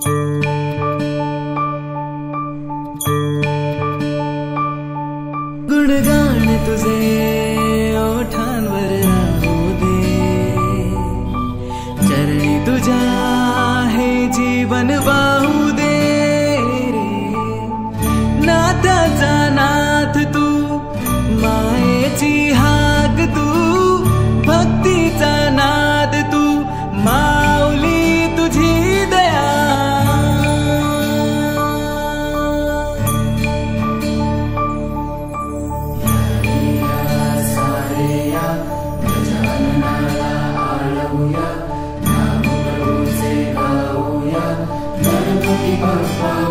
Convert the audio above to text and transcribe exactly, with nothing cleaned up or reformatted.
गुणगान तुझे ओठांवर राहू दे, चरणी तुझ्या हे जीवन वाहू दे रे। नाथाचा नाथ तू, मायेची हाक तू, भक्तीचा नाद तू, माऊली तुझी दया। गणपती बाप्पा